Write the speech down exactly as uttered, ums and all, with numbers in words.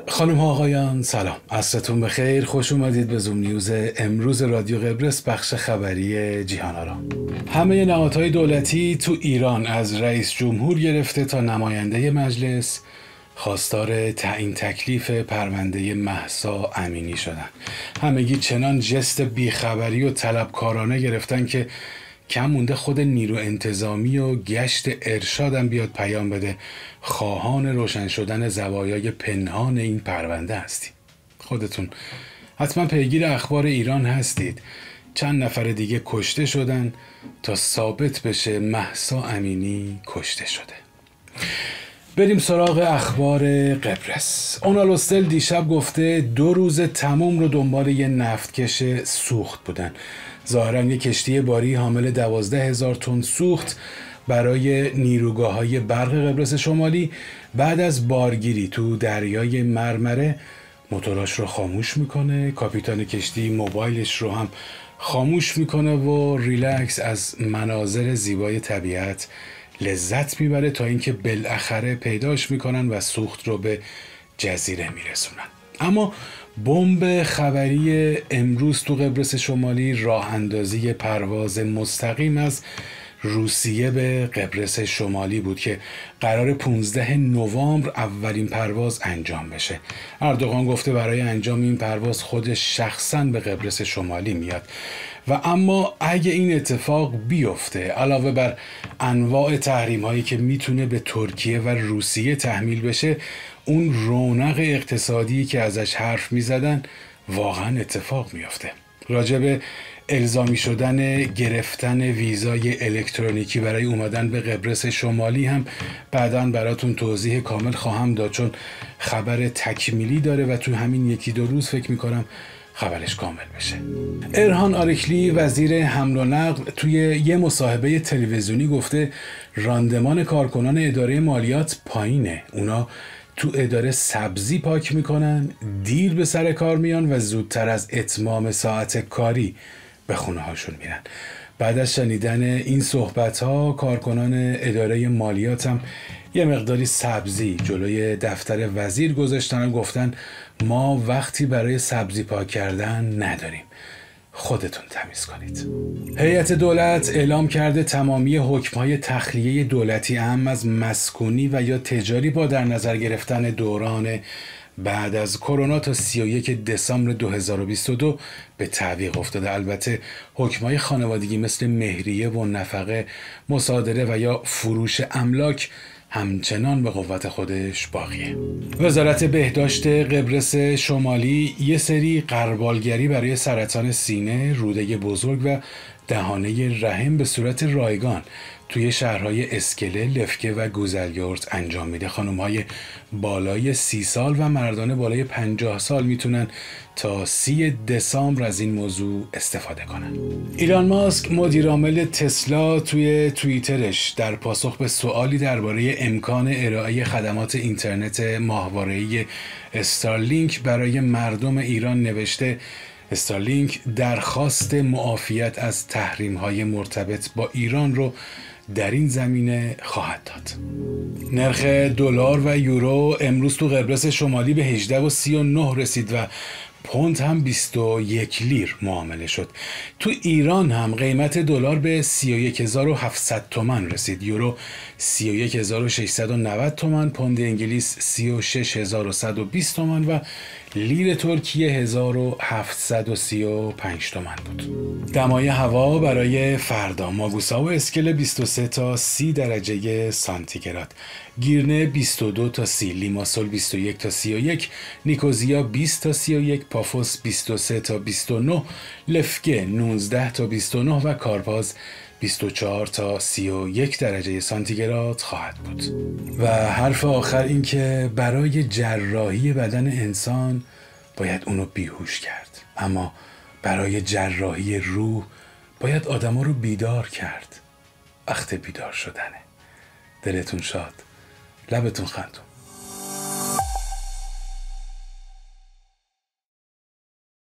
خانم ها آقایان سلام، عصرتون بخیر. خوش اومدید به زوم نیوز امروز رادیو قبرس، بخش خبری جیهان آرام. همه نهادهای دولتی تو ایران از رئیس جمهور گرفته تا نماینده مجلس خواستار تعیین تکلیف پرونده مهسا امینی شدن. همگی چنان جست بیخبری و طلبکارانه گرفتن که کم مونده خود نیرو انتظامی و گشت ارشادم بیاد پیام بده خواهان روشن شدن زوایای پنهان این پرونده هستید. خودتون حتما پیگیر اخبار ایران هستید. چند نفر دیگه کشته شدن تا ثابت بشه مهسا امینی کشته شده. بریم سراغ اخبار قبرس. اونالوستل دیشب گفته دو روز تموم رو دنبال یه نفتکش سوخت بودن. ظاهراً یه کشتی باری حامل دوازده هزار تن سوخت برای نیروگاه‌های برق قبرس شمالی بعد از بارگیری تو دریای مرمره موتوراش رو خاموش میکنه. کاپیتان کشتی موبایلش رو هم خاموش میکنه و ریلکس از مناظر زیبای طبیعت لذت میبره تا اینکه بالاخره پیداش میکنن و سوخت رو به جزیره میرسونن. اما بمب خبری امروز تو قبرس شمالی راه اندازی پرواز مستقیم از روسیه به قبرس شمالی بود که قرار پانزده نوامبر اولین پرواز انجام بشه. اردوغان گفته برای انجام این پرواز خودش شخصاً به قبرس شمالی میاد و اما اگه این اتفاق بیفته علاوه بر انواع تحریم هایی که میتونه به ترکیه و روسیه تحمیل بشه، اون رونق اقتصادی که ازش حرف میزدن واقعا اتفاق میفته. راجب الزامی شدن گرفتن ویزای الکترونیکی برای اومدن به قبرس شمالی هم بعداً براتون توضیح کامل خواهم داد، چون خبر تکمیلی داره و تو همین یکی دو روز فکر میکنم خبرش کامل بشه. ارهان آرکلی وزیر حمل و نقل توی یه مصاحبه تلویزیونی گفته راندمان کارکنان اداره مالیات پایینه. اونا تو اداره سبزی پاک میکنن، دیر به سر کار میان و زودتر از اتمام ساعت کاری به خونه هاشون میرن. بعد از شنیدن این صحبت ها کارکنان اداره مالیات هم یه مقداری سبزی جلوی دفتر وزیر گذاشتن و گفتن ما وقتی برای سبزی پاک کردن نداریم، خودتون تمیز کنید. هیئت دولت اعلام کرده تمامی حکم‌های تخلیه دولتی اهم از مسکونی و یا تجاری با در نظر گرفتن دوران بعد از کرونا تا سی و یک دسامبر دو هزار و بیست و دو به تعویق افتاده. البته حکم‌های خانوادگی مثل مهریه و نفقه، مصادره و یا فروش املاک همچنان به قوت خودش باقیه. وزارت بهداشت قبرس شمالی یه سری غربالگری برای سرطان سینه، روده بزرگ و دهانه رحم به صورت رایگان توی شهرهای اسکله، لفکه و گوزلیورت انجام میده. خانم‌های بالای سی سال و مردان بالای پنجاه سال میتونن تا سی دسامبر از این موضوع استفاده کنن. ایلان ماسک مدیر عامل تسلا توی توییترش در پاسخ به سوالی درباره امکان ارائه خدمات اینترنت ماهواره‌ای استارلینک برای مردم ایران نوشته استارلینک درخواست معافیت از تحریم‌های مرتبط با ایران رو در این زمینه خواهد داد. نرخ دلار و یورو امروز تو قبرس شمالی به هجده و سی و نه رسید و پوند هم بیست و یک لیر معامله شد. تو ایران هم قیمت دلار به سی و یک هزار و هفتصد تومان رسید، یورو سی و یک هزار و ششصد و نود تومان، پوند انگلیس سی و شش هزار و صد و بیست تومان و لیر ترکیه هزار و هفتصد و سی و پنج تومان بود. دمای هوا برای فردا ماگوسا و اسکله بیست و سه تا سی درجه سانتیگراد، گیرنه بیست و دو تا سی، لیماسول بیست و یک تا سی و یک، نیکوزیا بیست تا سی و یک، پافوس بیست و سه تا بیست و نه، لفگه نوزده تا بیست و نه و کارپاز بیست و چهار تا سی و یک درجه سانتیگراد خواهد بود. و حرف آخر این که برای جراحی بدن انسان باید اونو بیهوش کرد، اما برای جراحی روح باید آدما رو بیدار کرد. وقت بیدار شدنه. دلتون شاد، لبتون خندون.